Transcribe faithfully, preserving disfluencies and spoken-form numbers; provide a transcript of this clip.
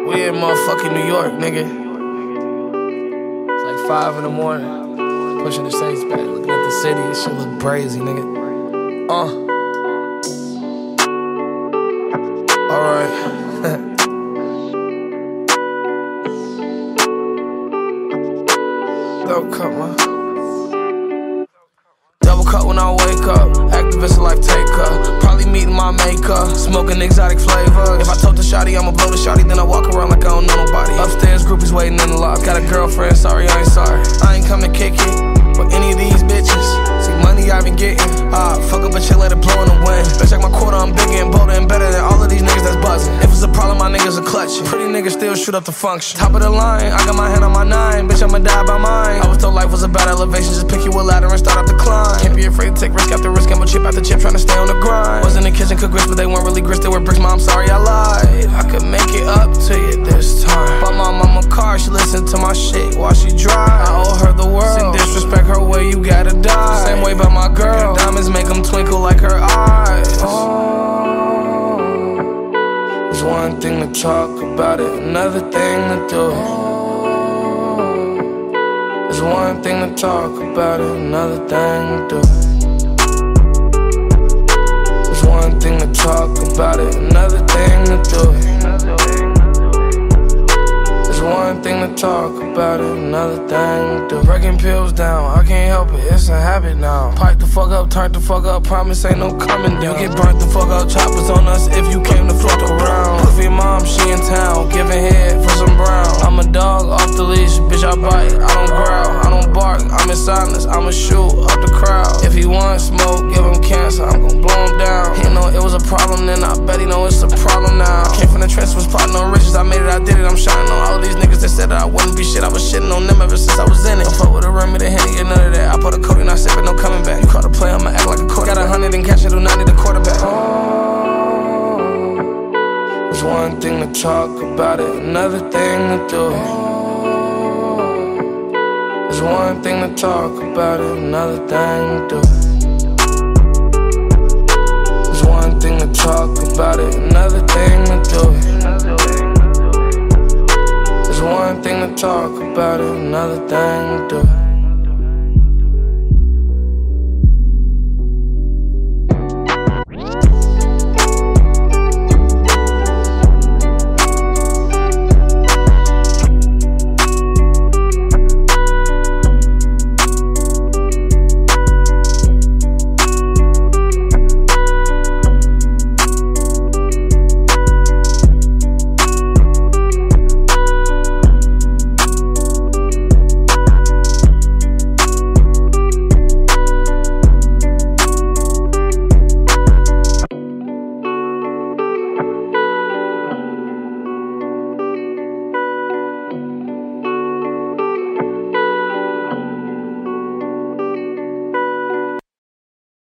We in motherfucking New York, nigga. It's like five in the morning. Pushing the shades back, looking at the city. This shit look brazy, nigga. Uh. Alright. Double cup, man. Double cup when I wake up. Activist life take up. Probably meeting my makeup. Smoking exotic flavors. If I told the shawty I'ma blow the shawty, then I walk around like I don't know nobody. Upstairs, groupies waiting in the loft. Got a girlfriend, sorry, I ain't sorry. I ain't come to kick it for any of these bitches. See, money I been getting. Ah, fuck up a chill, let it blow in the wind. Bitch, like my quarter, I'm bigger and bolder and better than all of these niggas that's buzzing. If it's a problem, my niggas are clutching. Pretty niggas still shoot up the function. Top of the line, I got my hand on my nine. Bitch, I'ma die by mine. I was told life was about elevation, just pick you a ladder and start up the climb. Can't be afraid to take risk after risk, I'm a chip after chip, trying to stay on the grind. Was in the kitchen, cook grits, but they weren't really grits, they were bricks. Mom, sorry I lied. I could make it up to you this time. Bought my mama car, she listened to my shit while she drive. I owe her the world. Send disrespect her way, you gotta die. Same way about my girl. Diamonds make them twinkle like her eyes. Oh, it's one thing to talk about it, another thing to do it. It's one thing to talk about it, another thing to do it. It's one thing to talk about it, another thing to do it. It's one thing to talk about it, another thing to do. Breaking pills down, I can't help it, it's a habit now. Pipe the fuck up, turn the fuck up, promise ain't no coming down. You get burnt the fuck up, choppers on us if you came to fuck around. Proof your mom, she in town, giving head for some brown. I'm a dog off the leash, bitch I bite, I don't growl, I don't bark, I'm in silence, I'ma shoot up the crowd. If he wants smoke, give him cancer, I'm gon' blow him down. He know it was a problem then, I bet he know it's a problem now. Came from the trenches, was plotting on riches, I made it, I did it, I'm shining on all of these niggas that said that I wouldn't be shit. I was shitting on them ever since I was in it. Don't fuck with a rim, the Henny, and none of that. I put a coat and I sip it, no coming back. You call the play, I'ma act like a quarterback. Got a hundred and cash, I do not need a quarterback. Oh, it's one thing to talk about it, another thing to do it. It's one thing to talk about it, another thing to do it. It's one thing to talk about it, another thing